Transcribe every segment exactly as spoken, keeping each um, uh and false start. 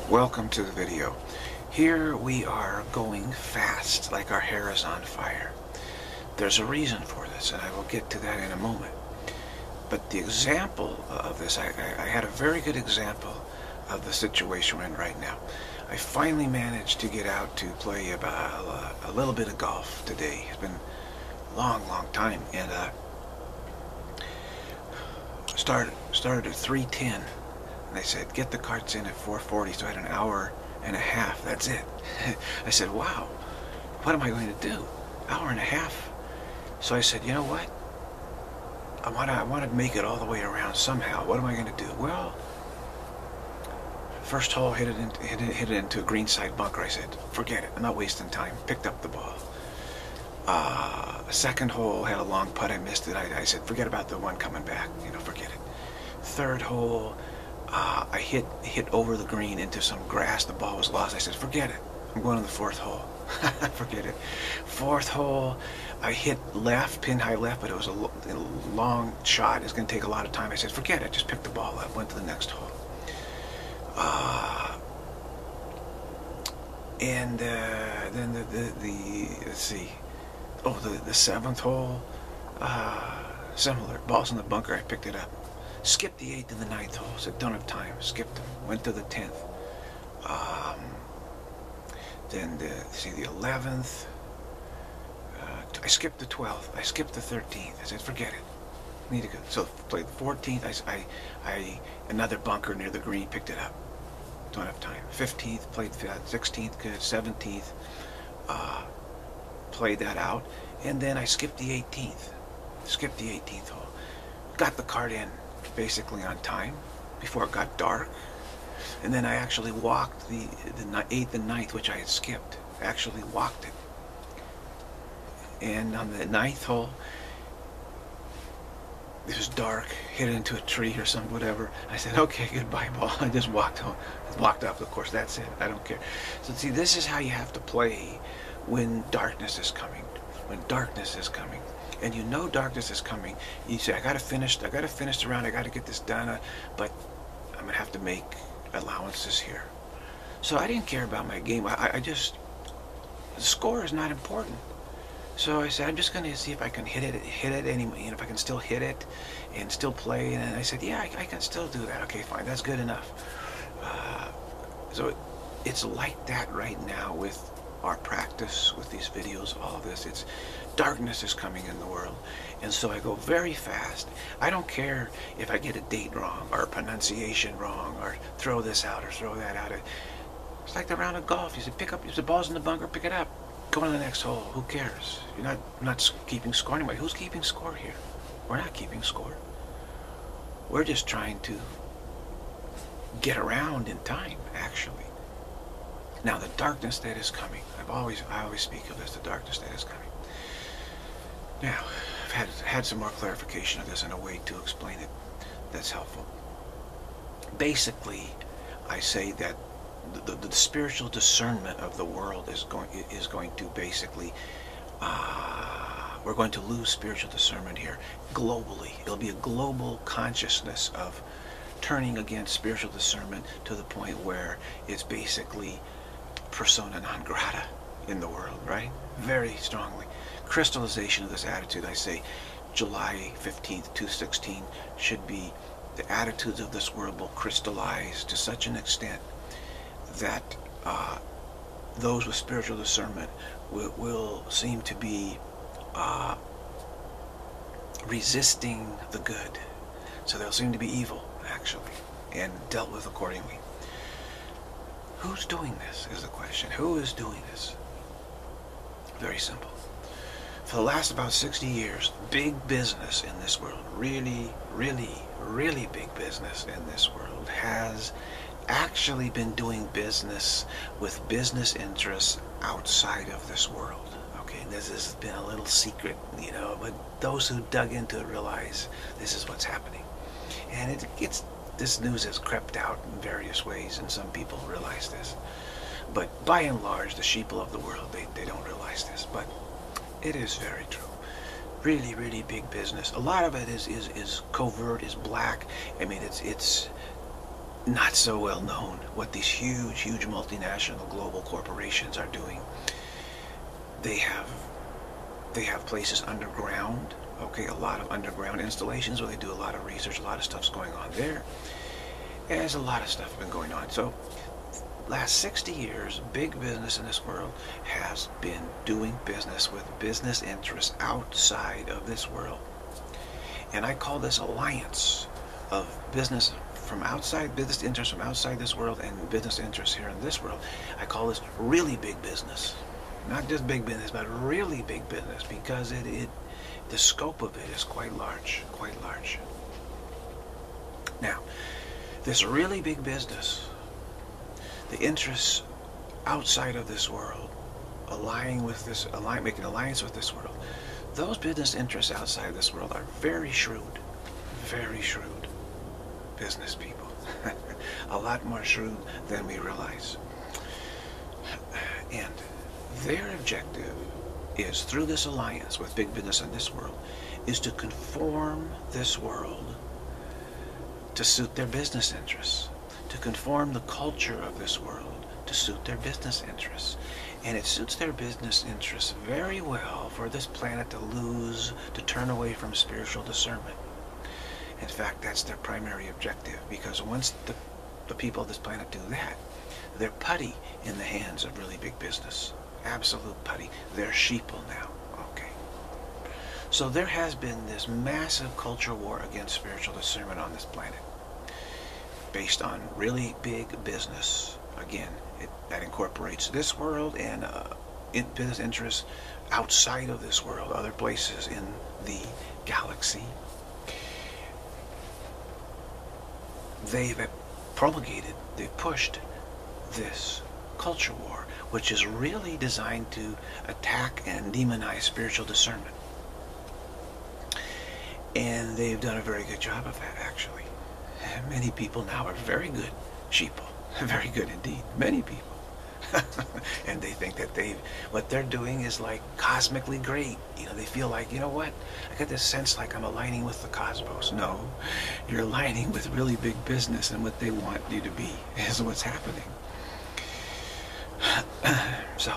Welcome to the video. Here we are going fast, like our hair is on fire. There's a reason for this, and I will get to that in a moment. But the example of this, I, I, I had a very good example of the situation we're in right now. I finally managed to get out to play about a, a little bit of golf today. It's been a long, long time, and uh, started started at three ten. And they said, get the carts in at four forty, so I had an hour and a half. That's it. I said, wow, what am I going to do? Hour and a half? So I said, you know what? I want to I want to make it all the way around somehow. What am I going to do? Well, first hole, hit it, in, hit it, hit it into a greenside bunker. I said, forget it. I'm not wasting time. Picked up the ball. Uh, second hole, had a long putt. I missed it. I, I said, forget about the one coming back. You know, forget it. Third hole, Uh, I hit hit over the green into some grass. The ball was lost. I said, forget it. I'm going to the fourth hole. Forget it. Fourth hole, I hit left, pin high left, but it was a, a long shot. It's going to take a lot of time. I said, forget it. Just picked the ball up. Went to the next hole. Uh, and uh, then the, the, the, let's see. Oh, the, the seventh hole, uh, similar. Ball's in the bunker. I picked it up. Skipped the eighth and the ninth hole. Said, don't have time. Skipped them. Went to the tenth. Um, then the, see the eleventh. Uh, I skipped the twelfth. I skipped the thirteenth. I said, forget it. Need to go. So played the fourteenth. I, I, I another bunker near the green. Picked it up. Don't have time. fifteenth. Played sixteenth. Good. seventeenth. Uh, played that out. And then I skipped the eighteenth. Skipped the eighteenth hole. Got the cart in basically on time before it got dark, and then I actually walked the the eighth and ninth, which I had skipped. I actually walked it, and on the ninth hole, it was dark. Hit it into a tree or some whatever. I said, okay, goodbye, ball. I just walked home, walked up. Of course, that's it. I don't care. So see, this is how you have to play when darkness is coming. When darkness is coming. And you know darkness is coming. You say, I gotta finish, I gotta finish the round, I gotta get this done, uh, but I'm gonna have to make allowances here. So I didn't care about my game. I, I just, the score is not important. So I said, I'm just gonna see if I can hit it, hit it anyway, and if I can still hit it and still play. And I said, yeah, I, I can still do that. Okay, fine, that's good enough. Uh, so it, it's like that right now with our practice, with these videos, all of this. It's darkness is coming in the world, and so I go very fast. I don't care if I get a date wrong or a pronunciation wrong or throw this out or throw that out. It's like the round of golf. You say, pick up, if the ball's in the bunker, pick it up. Go to the next hole. Who cares? You're not not keeping score anyway. Who's keeping score here? We're not keeping score. We're just trying to get around in time, actually. Now, the darkness that is coming. I've always, I always speak of this, the darkness that is coming. Now, I've had, had some more clarification of this in a way to explain it that's helpful. Basically, I say that the, the, the spiritual discernment of the world is going, is going to basically, uh, we're going to lose spiritual discernment here globally. It'll be a global consciousness of turning against spiritual discernment to the point where it's basically persona non grata in the world, right? Very strongly. Crystallization of this attitude, I say, July fifteenth, two sixteen, should be the attitudes of this world will crystallize to such an extent that uh, those with spiritual discernment will, will seem to be uh, resisting the good. So they'll seem to be evil, actually, and dealt with accordingly. Who's doing this is the question. Who is doing this? Very simple. For the last about sixty years, big business in this world, really, really, really big business in this world, has actually been doing business with business interests outside of this world. Okay, this has been a little secret, you know, but those who dug into it realize this is what's happening. And it gets, this news has crept out in various ways, and some people realize this. But by and large, the sheeple of the world, they, they don't realize this. But it is very true. Really, really big business. A lot of it is, is, is covert, is black. I mean, it's, it's not so well known what these huge, huge multinational global corporations are doing. They have they have places underground, okay, a lot of underground installations where they do a lot of research, a lot of stuff's going on there. There's a lot of stuff been going on. So last sixty years, big business in this world has been doing business with business interests outside of this world. And I call this alliance of business from outside, business interests from outside this world and business interests here in this world. I call this really big business. Not just big business, but really big business, because it, it the scope of it is quite large, quite large. Now, this really big business, the interests outside of this world, aligning with this, align, making alliance with this world, those business interests outside this world are very shrewd, very shrewd business people. A lot more shrewd than we realize. And their objective is, through this alliance with big business in this world, is to conform this world to suit their business interests, to conform the culture of this world to suit their business interests. And it suits their business interests very well for this planet to lose, to turn away from spiritual discernment. In fact, that's their primary objective, because once the, the people of this planet do that, they're putty in the hands of really big business. Absolute putty. They're sheeple now. Okay. So there has been this massive culture war against spiritual discernment on this planet, based on really big business. Again, it, that incorporates this world and uh, in business interests outside of this world, other places in the galaxy. They've promulgated, they've pushed this culture war, which is really designed to attack and demonize spiritual discernment. And they've done a very good job of that, actually. Many people now are very good sheeple. Very good indeed. Many people. And they think that they, what they're doing is like cosmically great. You know, they feel like, you know what? I get this sense like I'm aligning with the cosmos. No, you're aligning with really big business, and what they want you to be is what's happening. So,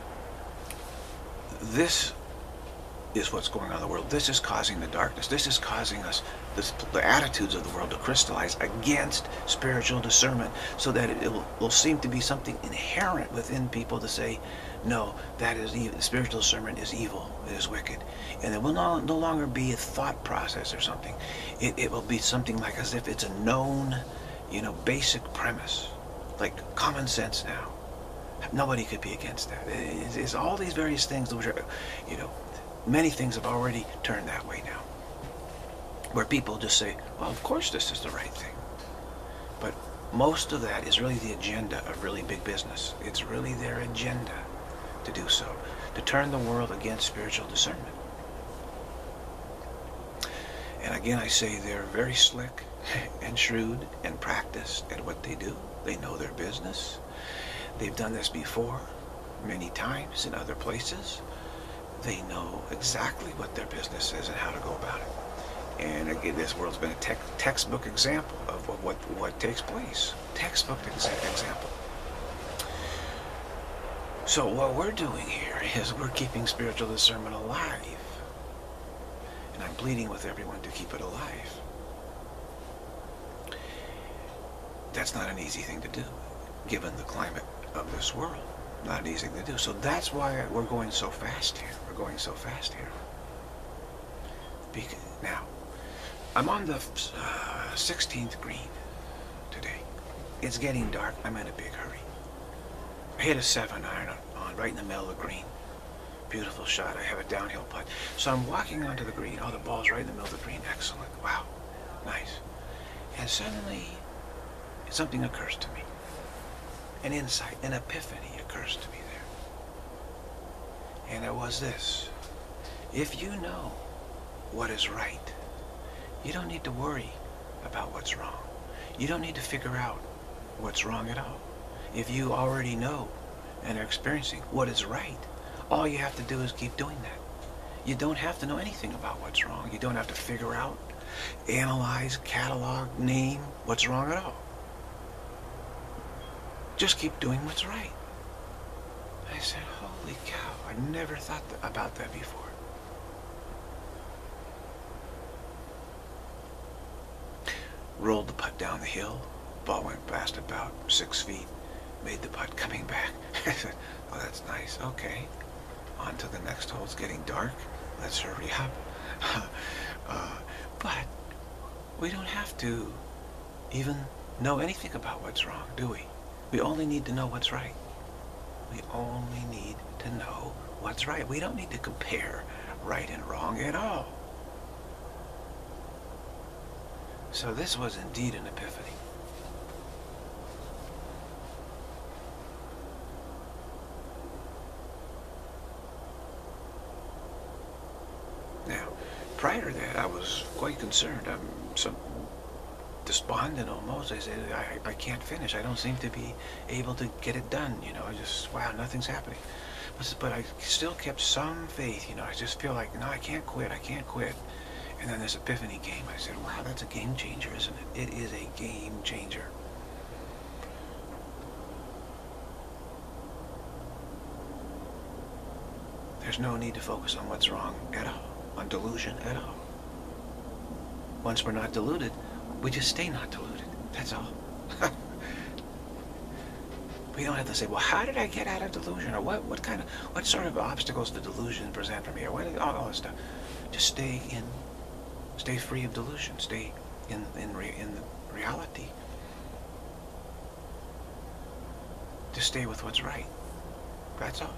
this is what's going on in the world. This is causing the darkness. This is causing us, this, the attitudes of the world to crystallize against spiritual discernment, so that it, it will, will seem to be something inherent within people to say, no, that is evil. Spiritual discernment is evil. It is wicked. And it will no, no longer be a thought process or something. It, it will be something like as if it's a known, you know, basic premise, like common sense now. Nobody could be against that. It's, it's all these various things which are, you know, many things have already turned that way now, where people just say, well, of course this is the right thing. But most of that is really the agenda of really big business. It's really their agenda to do so, to turn the world against spiritual discernment. And again, I say they're very slick and shrewd and practiced at what they do. They know their business. They've done this before many times in other places. They know exactly what their business is and how to go about it. And again, this world's been a te textbook example of what, what, what takes place. Textbook ex example. So what we're doing here is we're keeping spiritual discernment alive. And I'm pleading with everyone to keep it alive. That's not an easy thing to do, given the climate of this world. Not an easy thing to do. So that's why we're going so fast here. We're going so fast here. Because, now, I'm on the uh, sixteenth green today. It's getting dark. I'm in a big hurry. I hit a seven iron on, on right in the middle of the green. Beautiful shot. I have a downhill putt. So I'm walking onto the green. Oh, the ball's right in the middle of the green. Excellent. Wow. Nice. And suddenly, something occurs to me. An insight, an epiphany occurs to me there. And it was this. If you know what is right, you don't need to worry about what's wrong. You don't need to figure out what's wrong at all. If you already know and are experiencing what is right, all you have to do is keep doing that. You don't have to know anything about what's wrong. You don't have to figure out, analyze, catalog, name what's wrong at all. Just keep doing what's right. I said, holy cow, I never thought about that before. Rolled the putt down the hill. Ball went past about six feet. Made the putt coming back. I said, oh, that's nice. Okay. On to the next hole. It's getting dark. Let's hurry up. uh, but we don't have to even know anything about what's wrong, do we? We only need to know what's right. We only need to know what's right. We don't need to compare right and wrong at all. So this was indeed an epiphany. Now, prior to that, I was quite concerned. I'm some despondent almost. I said, I, I can't finish. I don't seem to be able to get it done. You know, I just, wow, nothing's happening. But, but I still kept some faith. You know, I just feel like, no, I can't quit. I can't quit. And then this epiphany came. I said, wow, that's a game changer, isn't it? It is a game changer. There's no need to focus on what's wrong at all, on delusion at all. Once we're not deluded, we just stay not deluded. That's all. We don't have to say, well, how did I get out of delusion? Or what, what kind of, what sort of obstacles did delusion present for me? Or what, all, all this stuff. Just stay in, stay free of delusion. Stay in, in, re, in the reality. Just stay with what's right. That's all.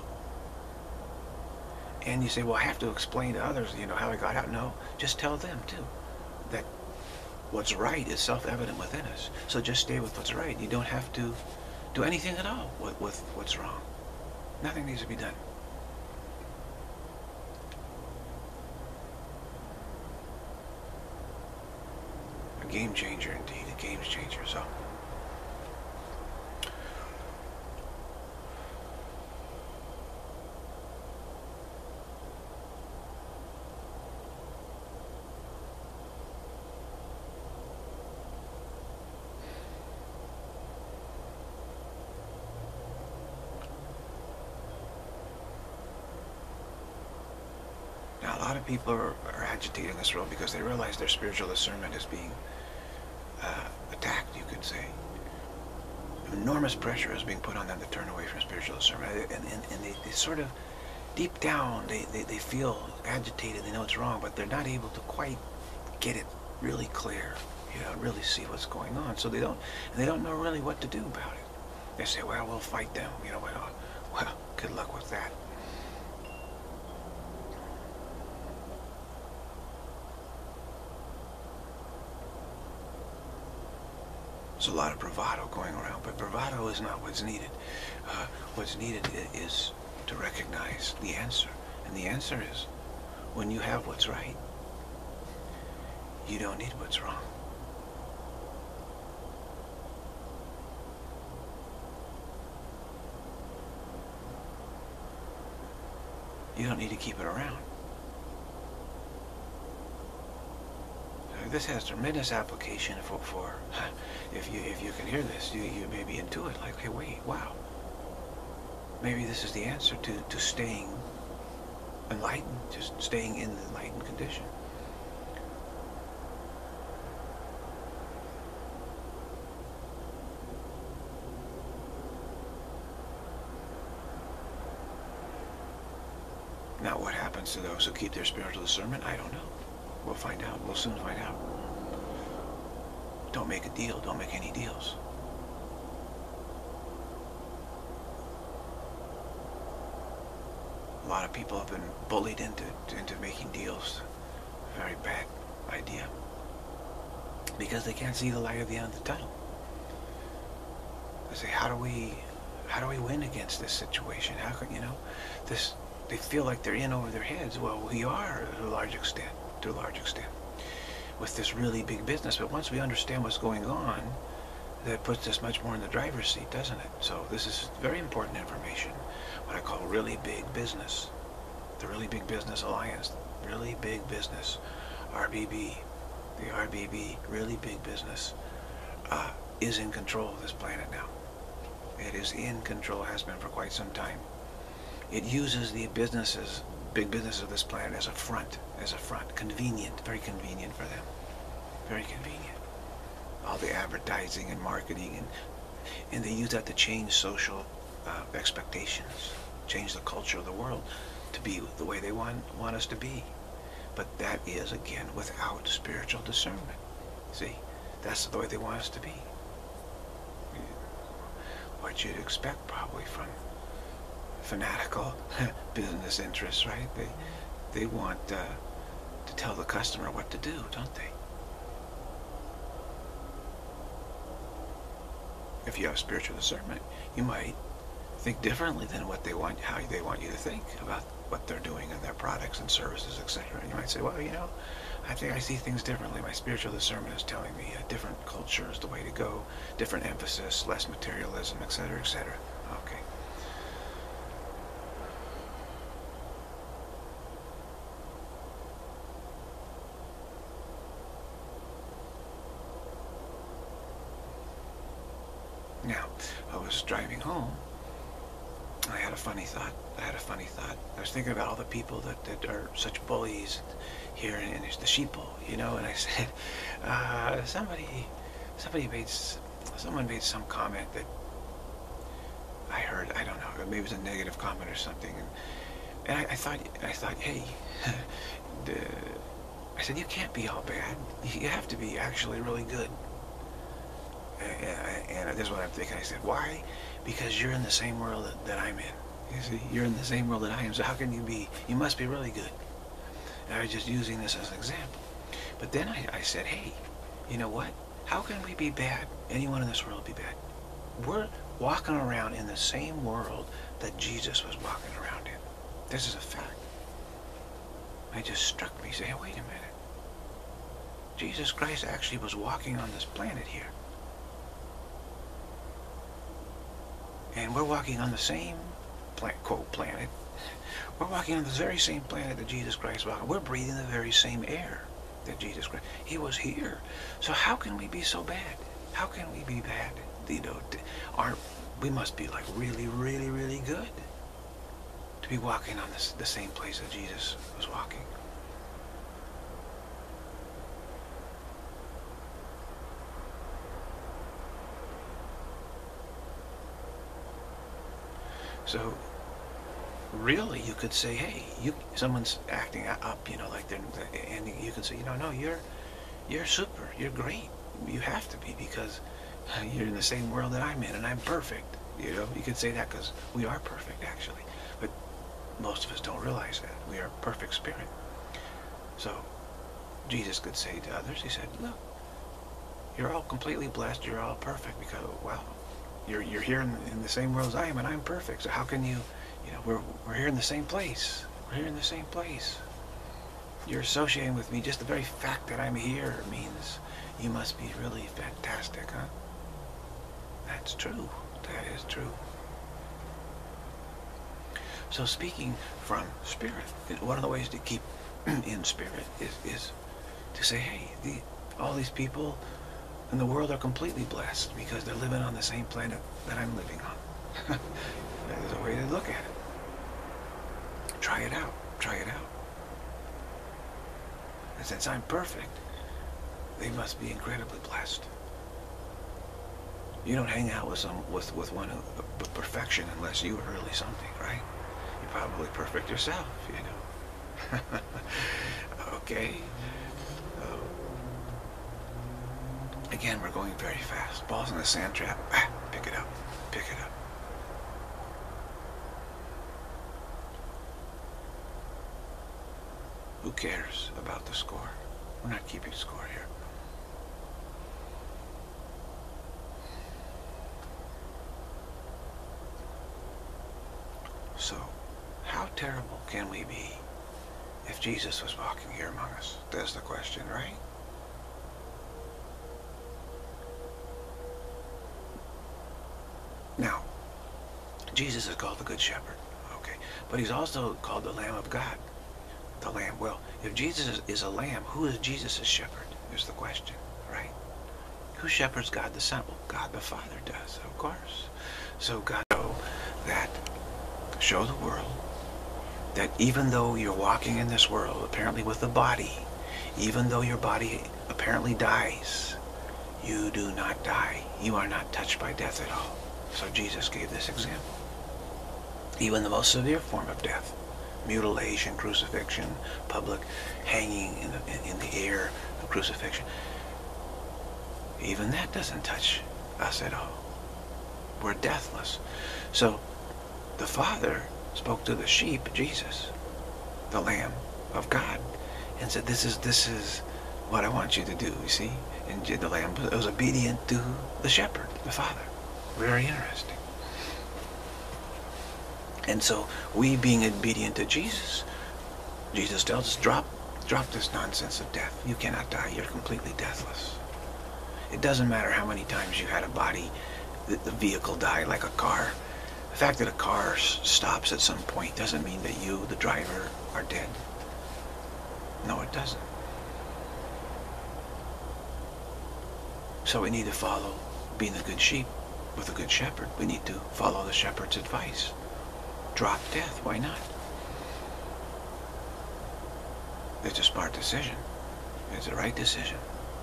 And you say, well, I have to explain to others, you know, how I got out. No, just tell them, too, that what's right is self-evident within us. So just stay with what's right. You don't have to do anything at all with, with what's wrong. Nothing needs to be done. A game changer, indeed. A game changer. So, now, a lot of people are, are agitated in this world because they realize their spiritual discernment is being uh, attacked, you could say. Enormous pressure is being put on them to turn away from spiritual discernment. And, and, and they, they sort of, deep down, they, they, they feel agitated, they know it's wrong, but they're not able to quite get it really clear, you know, really see what's going on. So they don't, and they don't know really what to do about it. They say, well, we'll fight them, you know, well, well good luck with that. There's a lot of bravado going around, but bravado is not what's needed. Uh, what's needed is to recognize the answer. And the answer is, when you have what's right, you don't need what's wrong. You don't need to keep it around. This has tremendous application for, for if you if you can hear this, you, you may be intuit, like, hey, wait, wow. Maybe this is the answer to, to staying enlightened, just staying in the enlightened condition. Now, what happens to those who keep their spiritual discernment? I don't know. We'll find out. We'll soon find out. Don't make a deal. Don't make any deals. A lot of people have been bullied into into making deals. Very bad idea. Because they can't see the light at the end of the tunnel. They say, how do we, how do we win against this situation? How can, you know, this? They feel like they're in over their heads. Well, we are to a large extent. To a large extent, with this really big business. But once we understand what's going on, that puts us much more in the driver's seat, doesn't it? So this is very important information, what I call really big business. The Really Big Business Alliance, Really Big Business, R B B, the R B B, Really Big Business, uh, is in control of this planet now. It is in control, has been for quite some time. It uses the businesses, big businesses of this planet as a front, as a front. Convenient, very convenient for them. Very convenient. All the advertising and marketing, and, and they use that to change social uh, expectations, change the culture of the world to be the way they want, want us to be. But that is, again, without spiritual discernment. See, that's the way they want us to be. What you'd expect probably from fanatical business interests, right? They, they want uh, to tell the customer what to do, don't they? If you have spiritual discernment, you might think differently than what they want, how they want you to think about what they're doing and their products and services, et cetera. And you might say, well, you know, I think I see things differently. My spiritual discernment is telling me a different culture is the way to go, different emphasis, less materialism, et cetera, et cetera. Okay. Now, I was driving home. I had a funny thought. I had a funny thought. I was thinking about all the people that, that are such bullies here, and there's the sheeple, you know. And I said, uh, somebody, somebody made, someone made some comment that I heard. I don't know. Maybe it was a negative comment or something. And, and I, I thought, I thought, hey, the, I said, you can't be all bad. You have to be actually really good. And, and this is what I'm thinking. I said, why? Because you're in the same world that, that I'm in. You see, you're in the same world that I am. So how can you be? You must be really good. And I was just using this as an example. But then I, I said, hey, you know what? How can we be bad? Anyone in this world be bad? We're walking around in the same world that Jesus was walking around in. This is a fact. It just struck me. Say, hey, wait a minute. Jesus Christ actually was walking on this planet here. And we're walking on the same, plant, quote, planet. We're walking on the very same planet that Jesus Christ walked on. We're breathing the very same air that Jesus Christ. He was here. So how can we be so bad? How can we be bad? You know, aren't, we must be like really, really, really good to be walking on this, the same place that Jesus was walking. So, really, you could say, hey, you, someone's acting up, you know, like they're, and you could say, you know, no, you're, you're super, you're great. You have to be because you're in the same world that I'm in, and I'm perfect. You know, you could say that because we are perfect, actually. But most of us don't realize that. We are perfect spirit. So, Jesus could say to others, he said, look, you're all completely blessed, you're all perfect because, wow, You're, you're here in, in the same world as I am, and I'm perfect. So how can you, you know, we're, we're here in the same place. We're here in the same place. You're associating with me. Just the very fact that I'm here means you must be really fantastic, huh? That's true. That is true. So speaking from spirit, one of the ways to keep in spirit is, is to say, hey, the, all these people in the world are completely blessed because they're living on the same planet that I'm living on. That is a way to look at it. Try it out. Try it out. And since I'm perfect, they must be incredibly blessed. You don't hang out with some with with one of perfection unless you are really something, right? You're probably perfect yourself, you know. Okay. Again, we're going very fast. Ball's in the sand trap. Ah, pick it up. Pick it up. Who cares about the score? We're not keeping score here. So, how terrible can we be if Jesus was walking here among us? That's the question, right? Now, Jesus is called the Good Shepherd, okay? But he's also called the Lamb of God. The Lamb. Well, if Jesus is, is a lamb, who is Jesus' shepherd? Is the question, right? Who shepherds God the Son? Well, God the Father does, of course. So God show that, show the world that even though you're walking in this world, apparently with a body, even though your body apparently dies, you do not die. You are not touched by death at all. So Jesus gave this example. Even the most severe form of death, mutilation, crucifixion, public hanging in the, in, in the air of crucifixion, even that doesn't touch us at all. We're deathless. So the Father spoke to the sheep, Jesus, the Lamb of God, and said, this is this is what I want you to do, you see? And the Lamb was obedient to the shepherd, the Father. Very interesting. And so we being obedient to Jesus, Jesus tells us, drop, drop this nonsense of death. You cannot die. You're completely deathless. It doesn't matter how many times you had a body, the, the vehicle die like a car. The fact that a car stops at some point doesn't mean that you, the driver, are dead. No, it doesn't. So we need to follow, being a good sheep with a good shepherd, we need to follow the shepherd's advice. Drop death, why not? It's a smart decision. It's the right decision.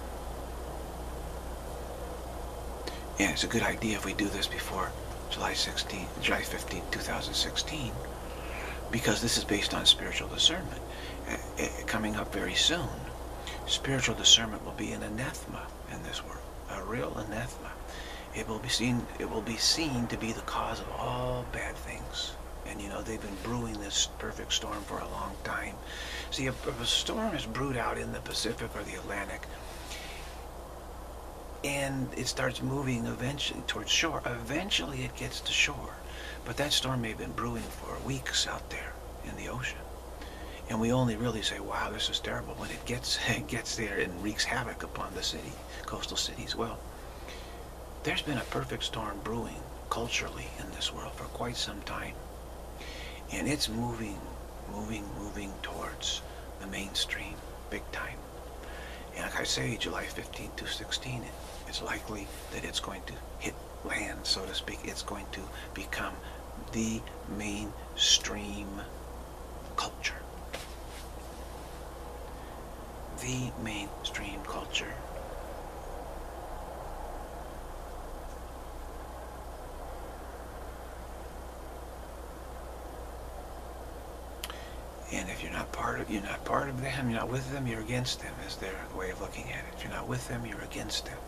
And it's a good idea if we do this before July sixteenth, July fifteenth, two thousand sixteen, because this is based on spiritual discernment. Uh, uh, coming up very soon, spiritual discernment will be an anathema in this world, a real anathema. It will be seen. It will be seen to be the cause of all bad things. And you know, they've been brewing this perfect storm for a long time. See, if, if a storm is brewed out in the Pacific or the Atlantic, and it starts moving eventually towards shore, eventually it gets to shore. But that storm may have been brewing for weeks out there in the ocean. And we only really say, wow, this is terrible, when it gets, it gets there and wreaks havoc upon the city, coastal cities. Well, there's been a perfect storm brewing culturally in this world for quite some time. And it's moving, moving, moving towards the mainstream, big time. And like I say, July fifteenth to sixteen, it's likely that it's going to hit land, so to speak. It's going to become the mainstream culture. The mainstream culture. And if you're not part of, you're not part of them, you're not with them, you're against them, is their way of looking at it. If you're not with them, you're against them.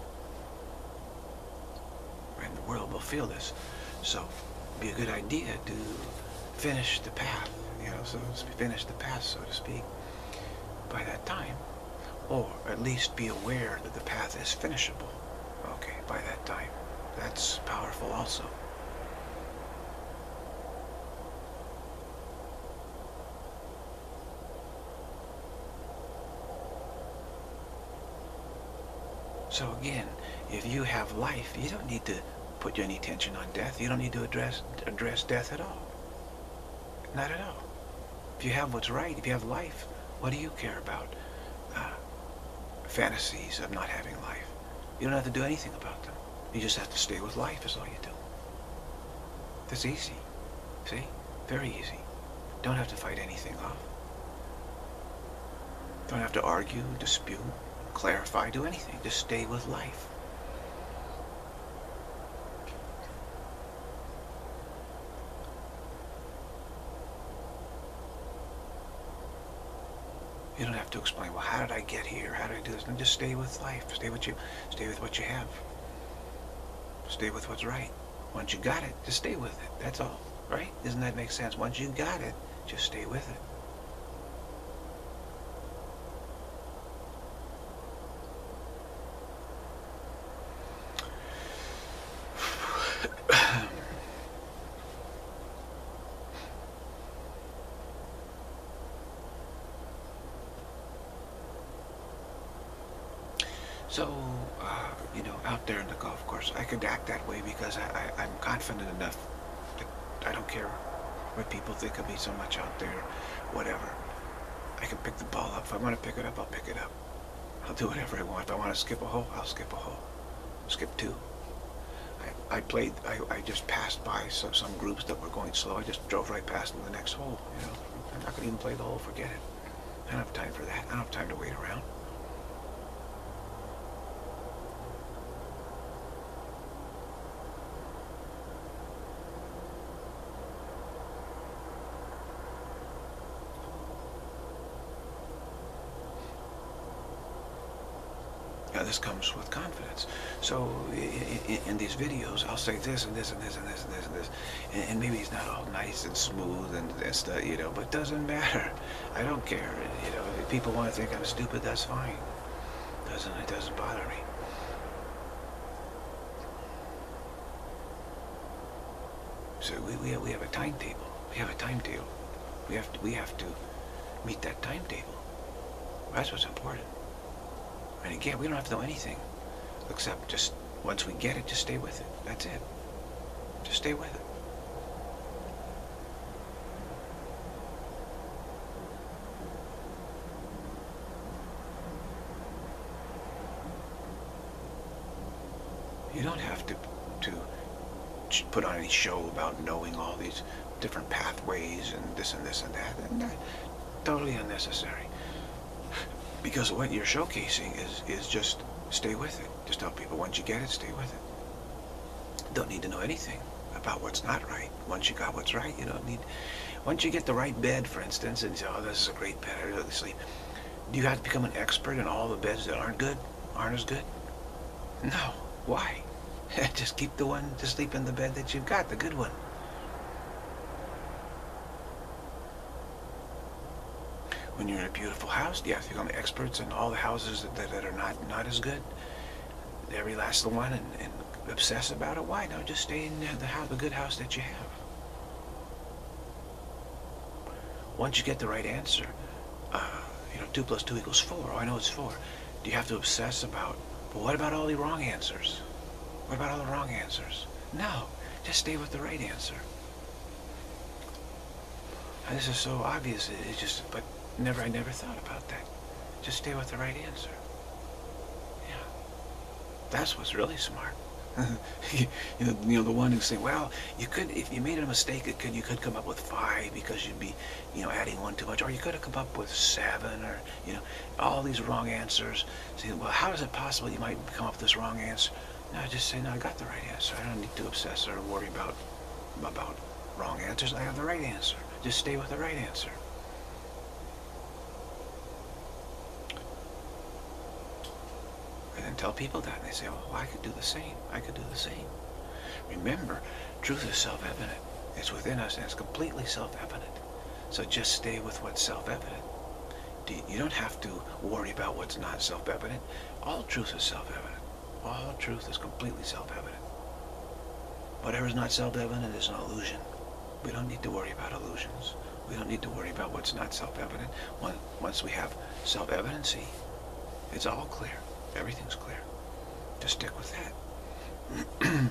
And the world will feel this. So it'd be a good idea to finish the path, you know, so finish the path, so to speak, by that time. Or at least be aware that the path is finishable, okay, by that time. That's powerful also. So again, if you have life, you don't need to put any attention on death. You don't need to address address death at all. Not at all. If you have what's right, if you have life, what do you care about uh, fantasies of not having life? You don't have to do anything about them. You just have to stay with life is all you do. That's easy. See? Very easy. Don't have to fight anything off. Don't have to argue, dispute, clarify, do anything. Just stay with life. You don't have to explain, well, how did I get here? How did I do this? No, just stay with life. Stay with you. Stay with what you have. Stay with what's right. Once you got it, just stay with it. That's all. Right? Doesn't that make sense? Once you got it, just stay with it. So, uh, you know, out there in the golf course, I could act that way because I, I, I'm confident enough that I don't care what people think of me so much out there, whatever. I can pick the ball up. If I want to pick it up, I'll pick it up. I'll do whatever I want. If I want to skip a hole, I'll skip a hole. Skip two. I, I played, I, I just passed by some, some groups that were going slow. I just drove right past them to the next hole, you know. I'm not going to even play the hole, forget it. I don't have time for that. I don't have time to wait around. Now, this comes with confidence. So in, in these videos, I'll say this and this and this and this and this and this, and, and maybe it's not all nice and smooth and, and stuff, you know, but it doesn't matter. I don't care. You know, if people want to think I'm stupid, that's fine. Doesn't it doesn't bother me. So we we have, we have a timetable. We have a timetable. We have to we have to meet that timetable. That's what's important. And again, we don't have to know anything, except just, once we get it, just stay with it. That's it. Just stay with it. You don't have to, to put on any show about knowing all these different pathways and this and this and that. And that totally unnecessary. Because what you're showcasing is, is just stay with it. Just tell people, once you get it, stay with it. Don't need to know anything about what's not right. Once you got what's right, you don't need... Once you get the right bed, for instance, and you say, oh, this is a great bed, I really sleep. Do you have to become an expert in all the beds that aren't good, aren't as good? No. Why? Just keep the one to sleep in the bed that you've got, the good one. When you're in a beautiful house, do you have to become experts in all the houses that, that, that are not, not as good? Every last one, and, and obsess about it? Why? No, just stay in the, house, the good house that you have. Once you get the right answer, uh, you know, two plus two equals four. Oh, I know it's four. Do you have to obsess about, well, what about all the wrong answers? What about all the wrong answers? No, just stay with the right answer. And this is so obvious, it's just, but never, I never thought about that. Just stay with the right answer. Yeah. That's what's really smart. you, know, you know, the one who's saying, well, you could, if you made a mistake, it could, you could come up with five because you'd be, you know, adding one too much, or you could have come up with seven, or, you know, all these wrong answers. Say, well, how is it possible you might come up with this wrong answer? No, just say, no, I got the right answer. I don't need to obsess or worry about, about wrong answers. I have the right answer. Just stay with the right answer. And then tell people that, and they say, oh, well, I could do the same. I could do the same. Remember, truth is self-evident. It's within us, and it's completely self-evident. So just stay with what's self-evident. You don't have to worry about what's not self-evident. All truth is self-evident. All truth is completely self-evident. Whatever's not self-evident is an illusion. We don't need to worry about illusions. We don't need to worry about what's not self-evident. Once we have self-evidency, it's all clear. Everything's clear. Just stick with that.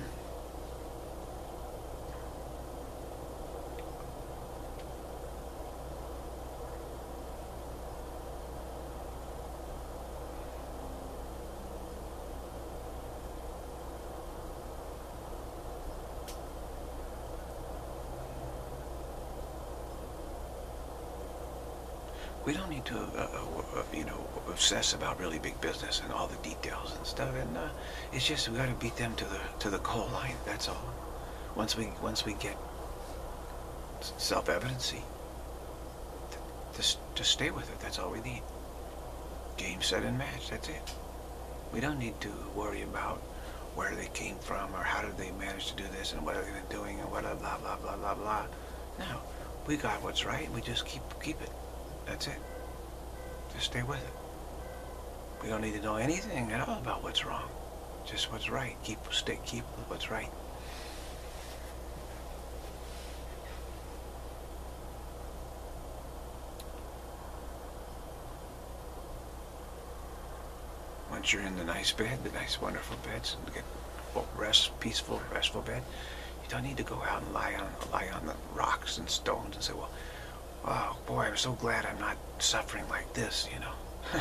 We don't need to, uh, uh, you know, obsess about really big business and all the details and stuff. And uh, it's just we got to beat them to the to the goal line. That's all. Once we once we get self-evidency, just just stay with it. That's all we need. Game, set, and match. That's it. We don't need to worry about where they came from or how did they manage to do this and what are they doing and what blah blah blah blah blah blah. No, we got what's right. We just keep keep it. That's it. Just stay with it. We don't need to know anything at all about what's wrong. Just what's right. Keep stay keep with what's right. Once you're in the nice bed, the nice wonderful beds, and get rest, peaceful, restful bed, you don't need to go out and lie on lie on the rocks and stones and say, well, oh boy, I'm so glad I'm not suffering like this, you know.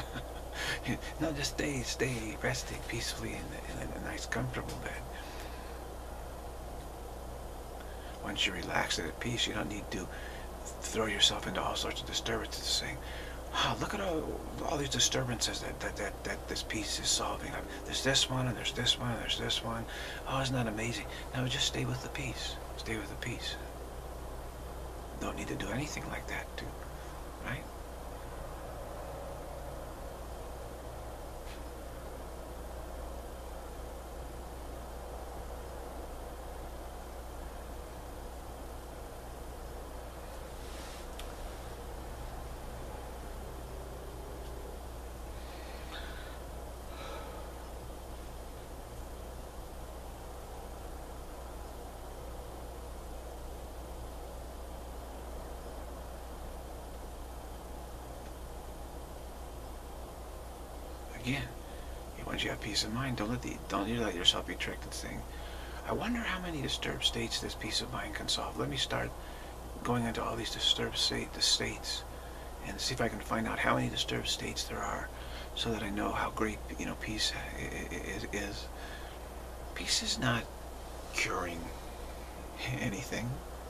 No, just stay, stay resting peacefully in, the, in a nice, comfortable bed. Once you're relaxed and at peace, you don't need to throw yourself into all sorts of disturbances saying, oh, look at all, all these disturbances that, that, that, that this piece is solving. There's this one, and there's this one, and there's this one. Oh, isn't that amazing? No, just stay with the peace. Stay with the peace. Don't need to do anything like that, too, right? Again, once you have peace of mind, don't let the don't you let yourself be tricked into saying, I wonder how many disturbed states this peace of mind can solve. Let me start going into all these disturbed state, the states and see if I can find out how many disturbed states there are so that I know how great, you know, peace is. is. Peace is not curing anything.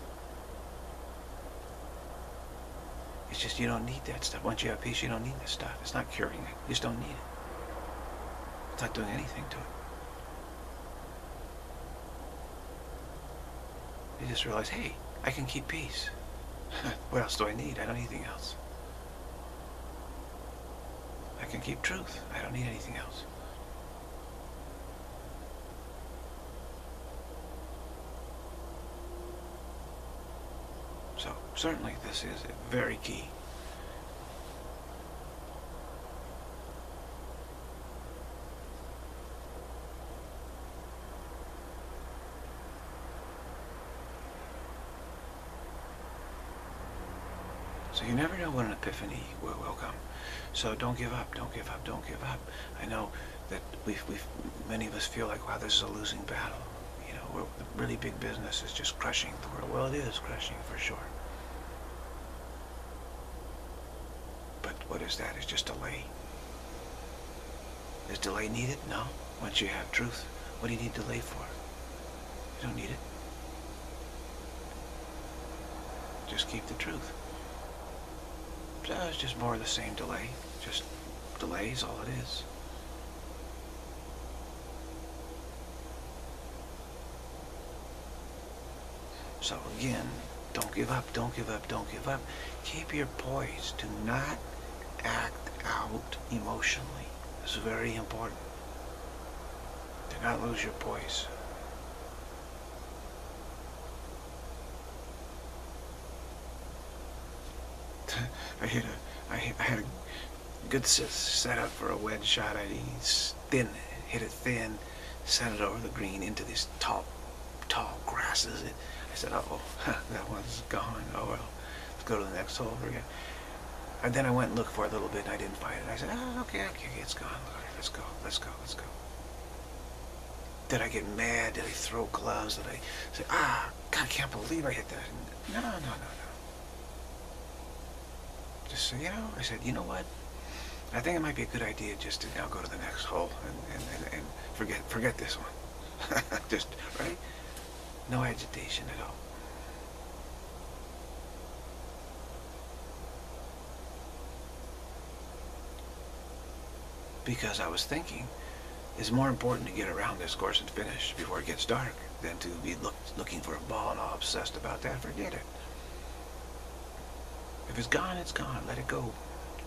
It's just you don't need that stuff. Once you have peace, you don't need this stuff. It's not curing it. You just don't need it. It's not doing anything to it. You just realize, hey, I can keep peace. What else do I need? I don't need anything else. I can keep truth. I don't need anything else. So, certainly this is very key. So you never know when an epiphany will, will come. So don't give up, don't give up, don't give up. I know that we've, we've, many of us feel like, wow, this is a losing battle. You know, we're, really big business is just crushing the world. Well, it is crushing for sure. But what is that? It's just delay. Is delay needed? No. Once you have truth, what do you need delay for? You don't need it. Just keep the truth. So it's just more of the same delay. Just delay is all it is. So again, don't give up, don't give up, don't give up. Keep your poise. Do not act out emotionally. This is very important. Do not lose your poise. I hit a, I, hit, I had a good setup for a wedge shot. I thin, hit it thin, sent it over the green into these tall, tall grasses. It, I said, uh-oh, that one's gone. Oh well, let's go to the next hole again. And then I went and looked for it a little bit, and I didn't find it. I said, oh, okay, okay, it's gone. All right, let's go, let's go, let's go. Did I get mad? Did I throw gloves? Did I say, ah, God, I can't believe I hit that? No, no, no, no. Just so, you know, I said, you know what? I think it might be a good idea just to now go to the next hole and, and, and, and forget forget this one. Just, right? No agitation at all. Because I was thinking, it's more important to get around this course and finish before it gets dark than to be look, looking for a ball and all obsessed about that. Forget it. If it's gone, it's gone. Let it go.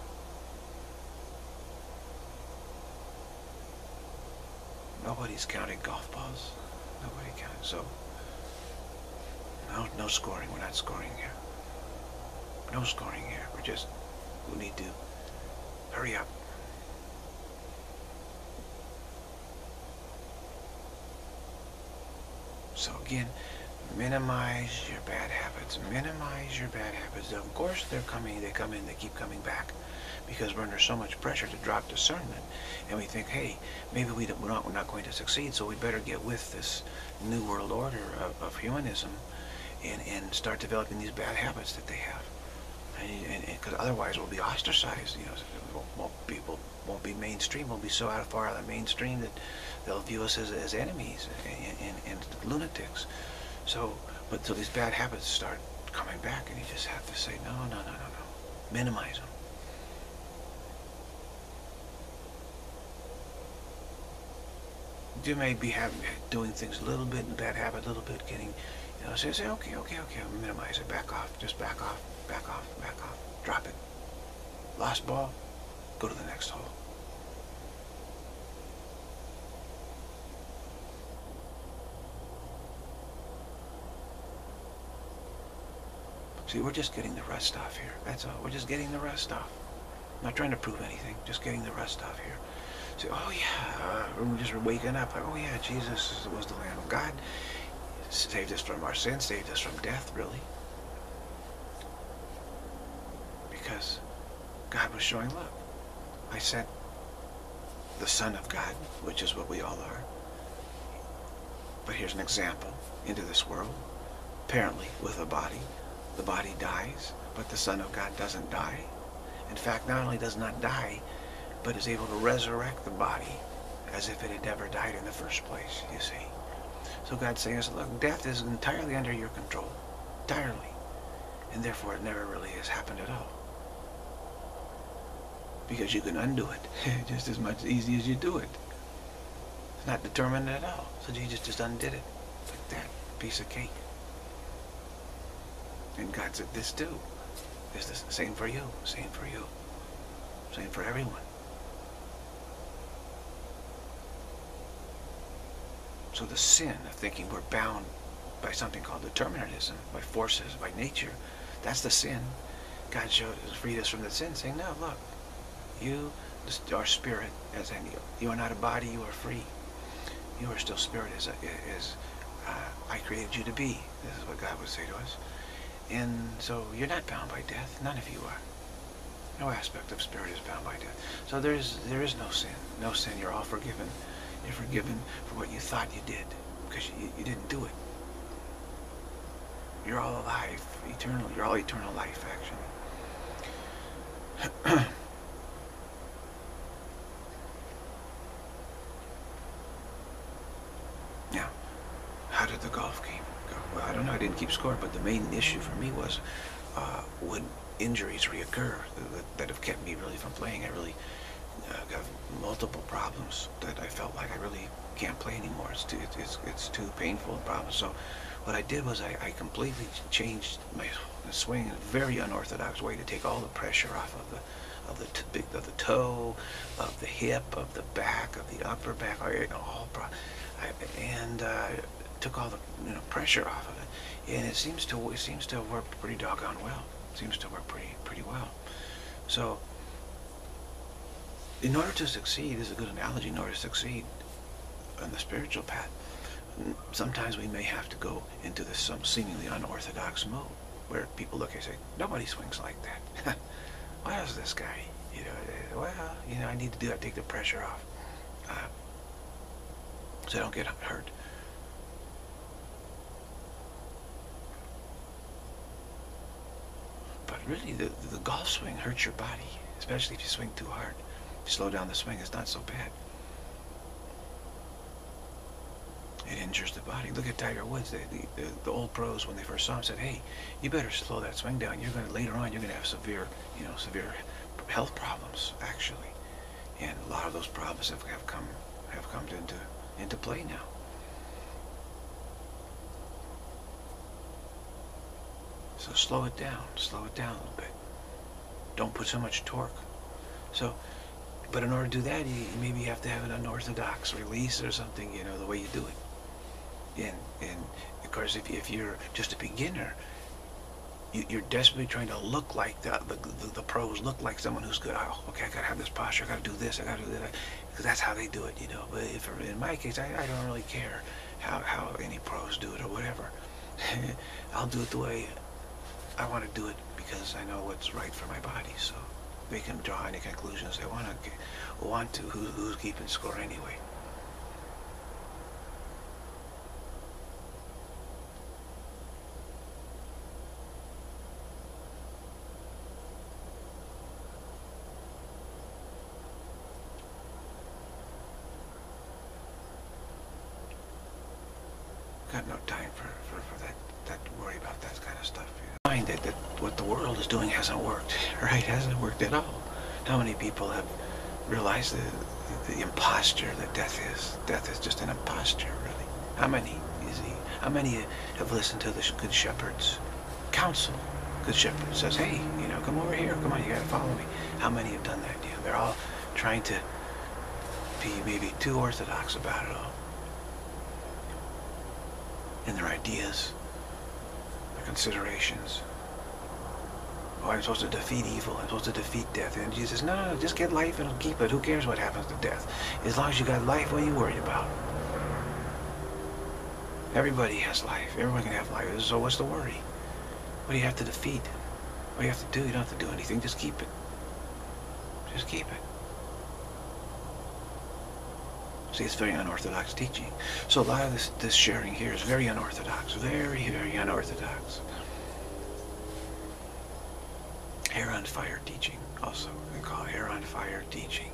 Nobody's counting golf balls. Nobody counts. So, no, no scoring. We're not scoring here. No scoring here. We're just, we need to hurry up. So again, minimize your bad habits. Minimize your bad habits. Of course, they're coming. They come in. They keep coming back, because we're under so much pressure to drop discernment, and we think, hey, maybe we don't, we're not we're not going to succeed. So we better get with this new world order of, of humanism, and and start developing these bad habits that they have, and because otherwise we'll be ostracized. You know, won't, won't people won't be mainstream. We'll be so out of far out of the mainstream that they'll view us as as enemies and, and, and lunatics. So But so these bad habits start coming back, and you just have to say, no, no, no, no, no. Minimize them. You may be having, doing things a little bit in bad habit, a little bit, getting, you know, say, say, okay, okay, okay, I'll minimize it, back off, just back off, back off, back off, drop it. Lost ball, go to the next hole. See, we're just getting the rust off here. That's all. We're just getting the rust off. I'm not trying to prove anything. Just getting the rust off here. So, oh yeah, uh, we're just waking up. Like, oh yeah, Jesus was the Lamb of God. Saved us from our sins. Saved us from death, really. Because God was showing, look, I sent the Son of God, which is what we all are. But here's an example into this world. Apparently, with a body. The body dies, but the Son of God doesn't die. In fact, not only does not die, but is able to resurrect the body as if it had never died in the first place, you see. So God's saying, look, death is entirely under your control. Entirely. And therefore it never really has happened at all. Because you can undo it just as much easy as you do it. It's not determined at all. So Jesus just undid it. Like that. Piece of cake. And God said, this too is the same for you, same for you, same for everyone. So the sin of thinking we're bound by something called determinism, by forces, by nature, that's the sin. God showed us, freed us from the sin, saying, no, look, you are spirit, as in you. You are not a body, you are free. You are still spirit as, as uh, I created you to be. This is what God would say to us. And so you're not bound by death. None of you are. No aspect of spirit is bound by death. So there is, there is no sin. No sin. You're all forgiven. You're forgiven for what you thought you did, because you, you didn't do it. You're all alive, eternal. You're all eternal life, actually. Now, how did the golf game go? Well, I don't know. I didn't keep score, but the main issue for me was uh, would injuries reoccur that, that have kept me really from playing. I really uh, got multiple problems that I felt like I really can't play anymore. It's too, it's, it's too painful a problem. So what I did was I, I completely changed my swing in a very unorthodox way to take all the pressure off of the of the t big of the toe, of the hip, of the back, of the upper back, all pro I, and uh, took all the you know pressure off of it. And it seems to it seems to work pretty doggone well. It seems to work pretty pretty well. So in order to succeed, is a good analogy. In order to succeed on the spiritual path, sometimes we may have to go into this some seemingly unorthodox mode where people look and say, nobody swings like that. Why is this guy? You know, well, you know, I need to do that, take the pressure off, uh, so I don't get hurt. But really, the, the golf swing hurts your body, especially if you swing too hard. If you slow down the swing, it's not so bad. It injures the body. Look at Tiger Woods. The, the, the, the old pros, when they first saw him, said, "Hey, you better slow that swing down. You're going to later on, you're going to have severe, you know, severe health problems, actually." And a lot of those problems have, have come have come into into play now. So slow it down. Slow it down a little bit. Don't put so much torque. So, but in order to do that, you, you maybe have to have an unorthodox release or something. You know, the way you do it. And, and of course, if, if you're just a beginner, you, you're desperately trying to look like the, the, the, the pros, look like someone who's good. Oh, okay, I gotta have this posture, I gotta do this, I gotta do that. Because that's how they do it, you know. But if, in my case, I, I don't really care how, how any pros do it or whatever. I'll do it the way I want to do it because I know what's right for my body. So they can draw any conclusions they want to, want to who, who's keeping score anyway. Got no time for, for, for that, that was doing hasn't worked, right? Hasn't worked at all. How many people have realized the, the imposture that death is? Death is just an imposture, really. How many is he? How many have listened to the Good Shepherd's counsel? Good Shepherd says, hey, you know, come over here. Come on, you got to follow me. How many have done that? You know, they're all trying to be maybe too orthodox about it all. In their ideas, their considerations. Oh, I'm supposed to defeat evil. I'm supposed to defeat death. And Jesus says, no, no, no, just get life and keep it. Who cares what happens to death? As long as you got life, what are you worried about? Everybody has life. Everyone can have life. So what's the worry? What do you have to defeat? What do you have to do? You don't have to do anything. Just keep it. Just keep it. See, it's very unorthodox teaching. So a lot of this, this sharing here is very unorthodox. Very, very unorthodox. Hair on fire teaching, also. We call it hair on fire teaching.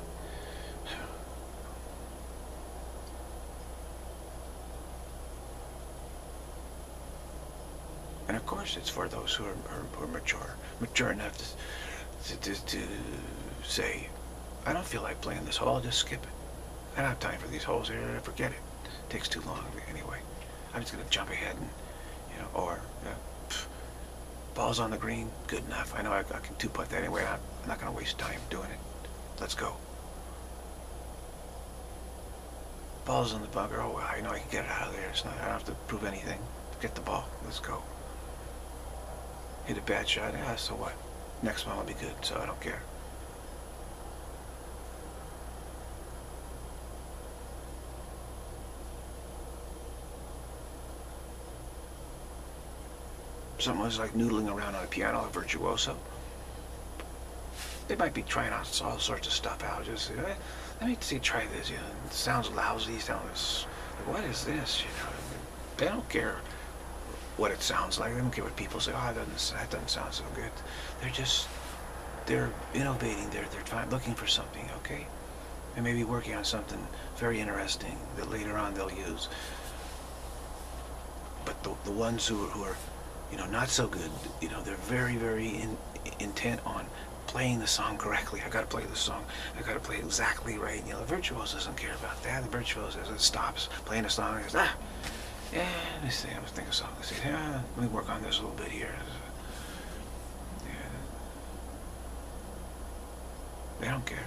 And of course, it's for those who are, are, who are mature, mature enough to, to, to, to say, I don't feel like playing this hole, I'll just skip it. I don't have time for these holes here, forget it. It takes too long anyway. I'm just going to jump ahead and, you know, or, uh, pff, balls on the green, good enough. I know I, I can two-putt that anyway. I'm, I'm not going to waste time doing it. Let's go. Ball's in the bunker. Oh, well, I know I can get it out of there. It's not, I don't have to prove anything. Get the ball. Let's go. Hit a bad shot. Yeah, so what? Next one will be good, so I don't care. Someone's like noodling around on a piano, a virtuoso. They might be trying out all sorts of stuff out. Just eh, let me see, try this. You know, it sounds lousy. Sounds like, what is this? You know, they don't care what it sounds like. They don't care what people say. Oh, that doesn't, that doesn't sound so good. They're just they're innovating. They're they're trying, looking for something. Okay, they may be working on something very interesting that later on they'll use. But the the ones who who are you know, not so good, you know, they're very, very in, intent on playing the song correctly. I gotta play the song. I gotta play it exactly right. You know, the virtuoso doesn't care about that. The virtuoso stops playing the song and says, ah, yeah, let me see, I was thinking of something. See, yeah, let me work on this a little bit here. Yeah. They don't care.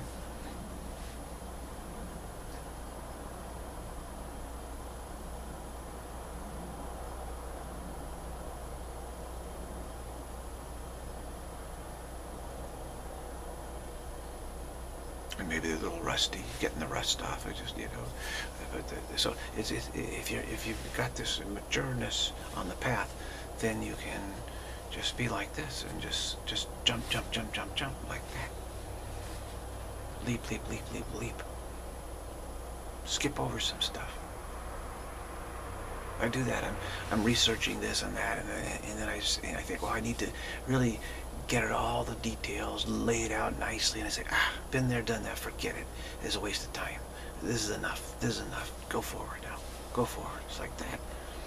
And maybe they're a little rusty, getting the rust off. I just, you know, but the, so it's, it's if you if you've got this matureness on the path, then you can just be like this and just just jump, jump, jump, jump, jump like that. Leap, leap, leap, leap, leap. Skip over some stuff. I do that. I'm I'm researching this and that, and then, and then I just and I think, well, I need to really get it all the details, lay it out nicely, and I say, ah, been there, done that, forget it. It's a waste of time. This is enough. This is enough. Go forward now. Go forward. It's like that.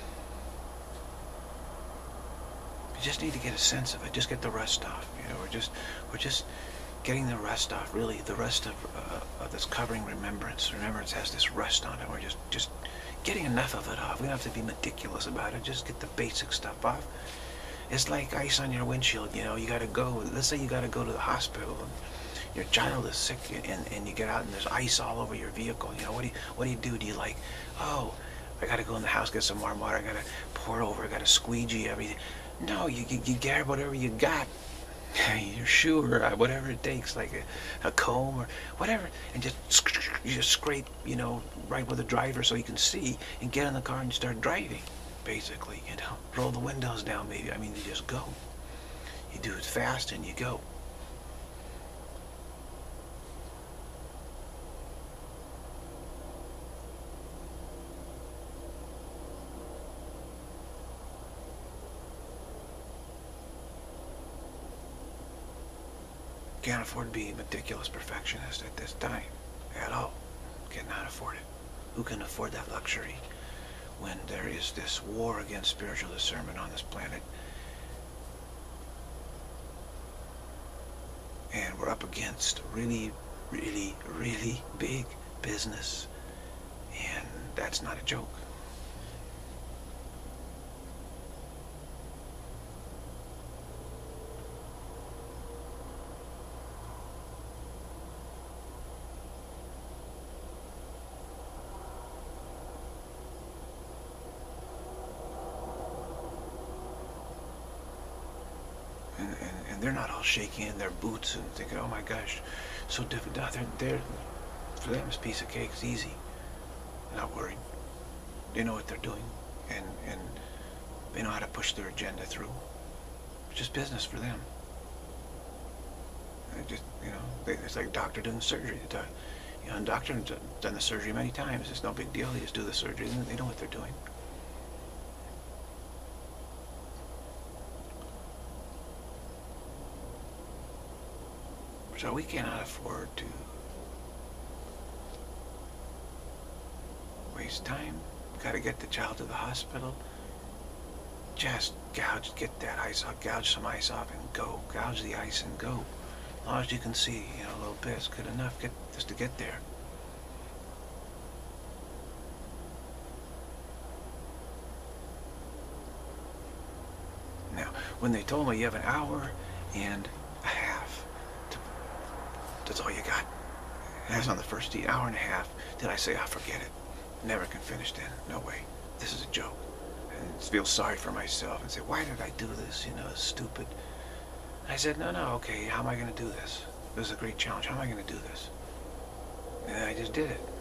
You just need to get a sense of it. Just get the rust off. You know, we're just we're just getting the rust off. Really, the rust of uh, of this covering remembrance. Remembrance has this rust on it. We're just just getting enough of it off. We don't have to be meticulous about it. Just get the basic stuff off. It's like ice on your windshield, you know, you gotta go, let's say you gotta go to the hospital and your child is sick and, and you get out and there's ice all over your vehicle, you know, what do you, what do you do? Do you like, oh, I gotta go in the house, get some warm water, I gotta pour it over, I gotta squeegee everything. No, you, you, you get whatever you got, your shoe or whatever it takes, like a, a comb or whatever, and just, you just scrape, you know, right with the driver so you can see and get in the car and start driving. Basically, you know, roll the windows down maybe. I mean, you just go. You do it fast and you go. Can't afford to be a meticulous perfectionist at this time at all. Cannot afford it. Who can afford that luxury when there is this war against spiritual discernment on this planet? And we're up against really, really, really big business. And that's not a joke. And, and, and they're not all shaking in their boots and thinking, oh my gosh, so different. No, they're, they're, for them, it's a piece of cake. It's easy. They're not worried. They know what they're doing. And, and they know how to push their agenda through. It's just business for them. They just, you know, they, it's like a doctor doing surgery. The, you know, a doctor has done the surgery many times. It's no big deal. They just do the surgery. They know what they're doing. So we cannot afford to waste time. Got to get the child to the hospital. Just gouge, get that ice off, gouge some ice off and go. Gouge the ice and go. As long as you can see, you know, a little bit is good enough get, just to get there. Now, when they told me you have an hour and a half, to, that's all you got. And that's on the first tee, hour and a half. Did I say, I oh, forget it. Never can finish then. No way. This is a joke. And feel sorry for myself and say, why did I do this? You know, it's stupid. I said, no, no, okay, how am I going to do this? This is a great challenge. How am I going to do this? And then I just did it.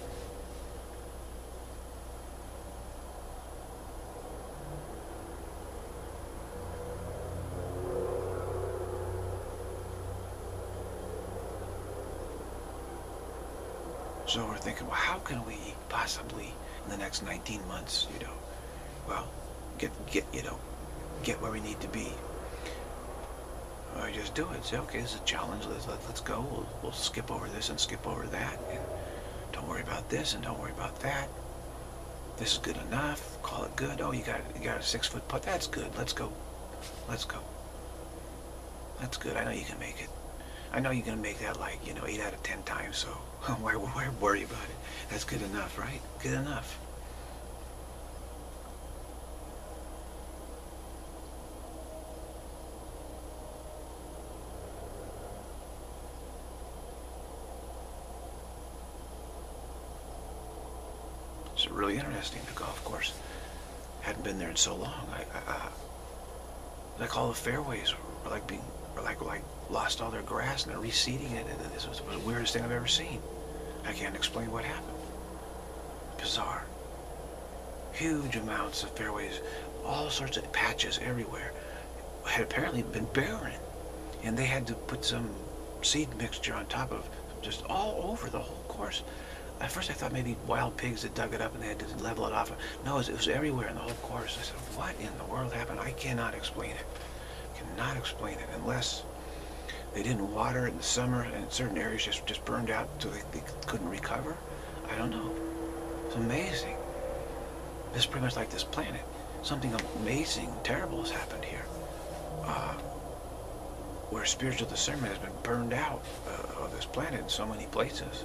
So we're thinking, well, how can we possibly, in the next nineteen months, you know, well, get, get, you know, get where we need to be. I just do it. Say, okay, this is a challenge. Let's, let, let's go. We'll, we'll skip over this and skip over that. And don't worry about this and don't worry about that. This is good enough. Call it good. Oh, you got, you got a six-foot putt. That's good. Let's go. Let's go. That's good. I know you can make it. I know you're going to make that like, you know, eight out of ten times, so why, why worry about it? That's good enough, right? Good enough. It's really interesting, the golf course. Hadn't been there in so long. I, I, uh, like all the fairways were like being, were like, like lost all their grass and they're reseeding it. And this was, was the weirdest thing I've ever seen. I can't explain what happened. Bizarre. Huge amounts of fairways, all sorts of patches everywhere, had apparently been barren. And they had to put some seed mixture on top of just all over the whole course. At first I thought maybe wild pigs had dug it up and they had to level it off. No, it was, it was everywhere in the whole course. I said, what in the world happened? I cannot explain it. Cannot explain it unless they didn't water it in the summer and certain areas just, just burned out so they, they couldn't recover. I don't know. It's amazing. This is pretty much like this planet. Something amazing, terrible has happened here. Uh, where spiritual discernment has been burned out uh, of this planet in so many places.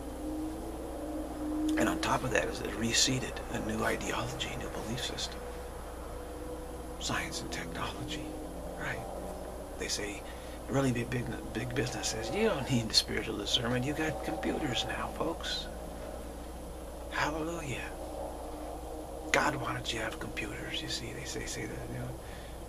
And on top of that is it reseeded a new ideology, a new belief system. Science and technology, right? They say, really big, big, big business says, you don't need the spiritual discernment. You got computers now, folks. Hallelujah. God wanted you to have computers, you see. They say, say that, you know.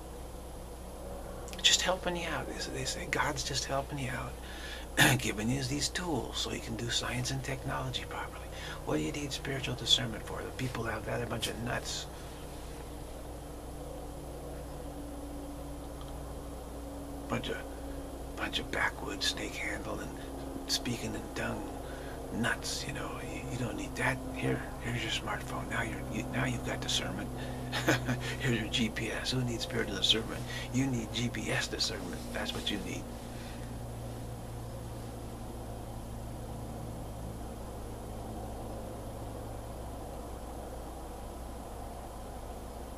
Just helping you out. They say, they say God's just helping you out. Giving you these tools so you can do science and technology properly. What do you need spiritual discernment for? The people out there, they're a bunch of nuts. Bunch of, bunch of backwoods, snake handle, and speaking in tongue nuts. You know, you, you don't need that. Here, here's your smartphone. Now you're, you, now you've got discernment. Here's your G P S. Who needs spiritual discernment? You need G P S discernment. That's what you need.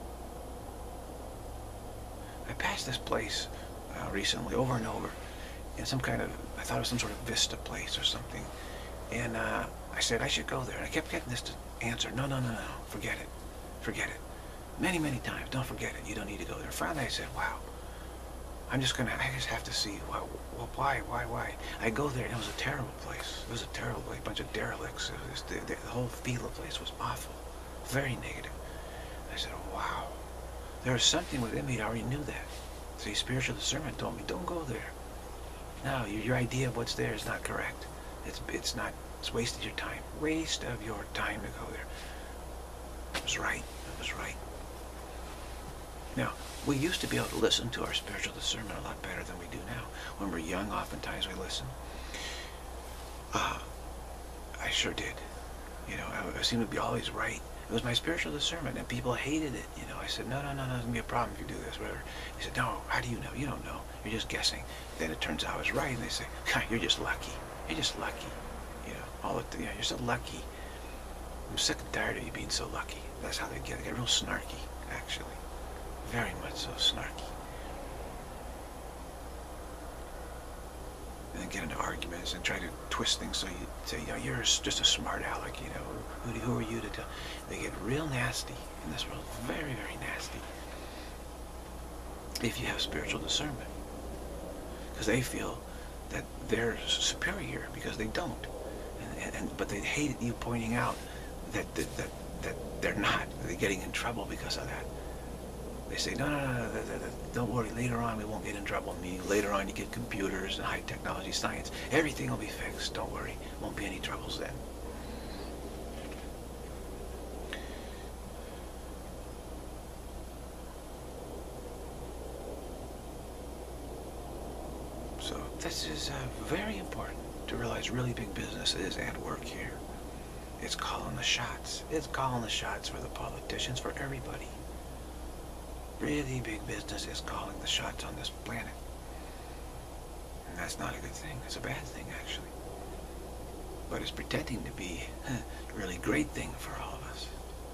I passed this place uh, recently over and over, in some kind of, I thought it was some sort of Vista place or something. And uh, I said, I should go there. And I kept getting this answer, no, no, no, no, forget it. Forget it. Many, many times, don't forget it. You don't need to go there. Finally, I said, wow, I'm just gonna, I just have to see, why, well, why, why, why? I go there, and it was a terrible place. It was a terrible place, a bunch of derelicts. It was, the, the, the whole feel of the place was awful, very negative. I said, oh, wow. There was something within me that already knew that. See, spiritual discernment told me, don't go there. No, your, your idea of what's there is not correct. It's, it's not, it's wasted your time. Waste of your time to go there. It was right, it was right. Now, we used to be able to listen to our spiritual discernment a lot better than we do now. When we're young, oftentimes we listen. Uh, I sure did. You know, I, I seemed to be always right. It was my spiritual discernment, and people hated it. You know, I said, no, no, no, no, it's going to be a problem if you do this, whatever. He said, no, how do you know? You don't know. You're just guessing. Then it turns out I was right, and they say, God, you're just lucky. You're just lucky. You know, all the, you know, you're so lucky. I'm sick and tired of you being so lucky. That's how they get. They get real snarky, actually. Very much so snarky. And then get into arguments and try to twist things so you say, you know, you're just a smart aleck, you know. Who, who are you to tell? They get real nasty in this world. Very, very nasty. If you have spiritual discernment. Because they feel that they're superior because they don't. And, and, and, but they hate you pointing out that, that, that, that they're not. They're getting in trouble because of that. They say, no, no, no, no, no, no, don't worry, later on we won't get in trouble. I mean, later on you get computers and high technology science. Everything will be fixed, don't worry. Won't be any troubles then. So this is uh, very important to realize really big business is at work here. It's calling the shots. It's calling the shots for the politicians, for everybody. Really big business is calling the shots on this planet. And that's not a good thing. It's a bad thing, actually. But it's pretending to be a really great thing for all of us.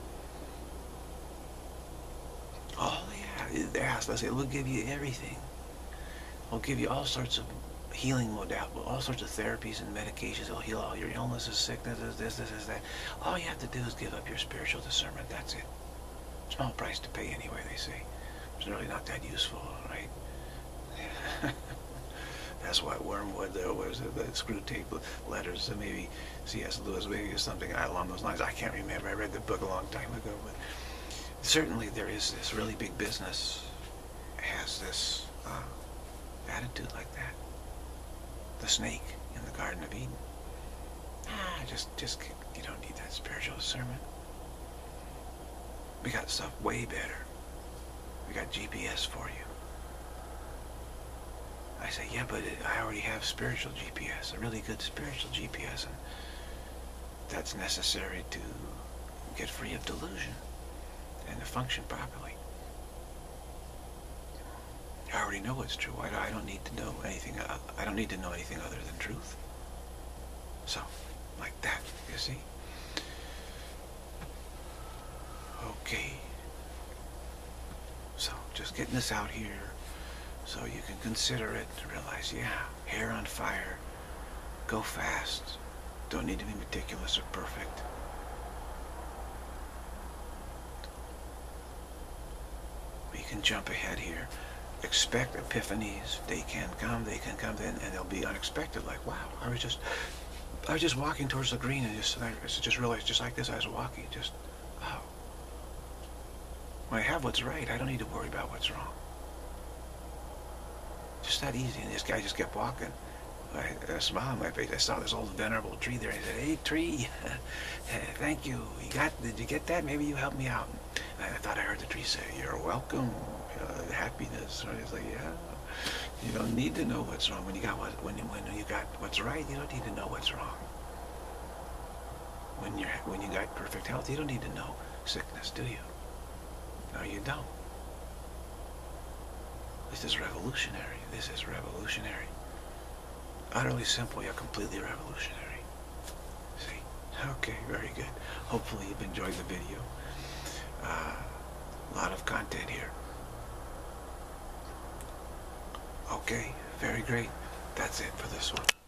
Oh, yeah. They ask us, we'll give you everything. We'll give you all sorts of healing modalities, all sorts of therapies and medications. It'll heal all your illnesses, sicknesses, this, this, this, that. All you have to do is give up your spiritual discernment. That's it. Small price to pay anyway, they say. It's really not that useful, right? That's why Wormwood, there was the screw tape letters, and maybe C S Lewis, maybe something along those lines. I can't remember. I read the book a long time ago, but certainly there is this really big business has this uh, attitude like that. The snake in the Garden of Eden. Ah, just, just you don't need that spiritual discernment. We got stuff way better. We got G P S for you. I say, yeah, but it, I already have spiritual G P S, a really good spiritual G P S, and that's necessary to get free of delusion and to function properly. I already know what's true. I, I don't need to know anything. Uh, I don't need to know anything other than truth. So, like that, you see? Okay. So, just getting this out here so you can consider it to realize, yeah, hair on fire, go fast, don't need to be meticulous or perfect. We can jump ahead here. Expect epiphanies. They can come, they can come, and, and they'll be unexpected. Like, wow, I was just, I was just walking towards the green, and just, I just realized, just like this, I was walking, just, oh. When I have what's right, I don't need to worry about what's wrong. Just that easy. And this guy just kept walking. I had a smile on my face. I saw this old venerable tree there. I said, hey, tree, thank you. You got, did you get that? Maybe you helped me out. And I thought I heard the tree say, you're welcome. Uh, happiness. Right? It's like, yeah. You don't need to know what's wrong. When you got what, when, when you got what's right, you don't need to know what's wrong. When you're, when you got perfect health, you don't need to know sickness, do you? No, you don't. This is revolutionary. This is revolutionary. Utterly simple, yet completely revolutionary. See? Okay, very good. Hopefully you've enjoyed the video. Uh, a lot of content here. Okay, very great. That's it for this one.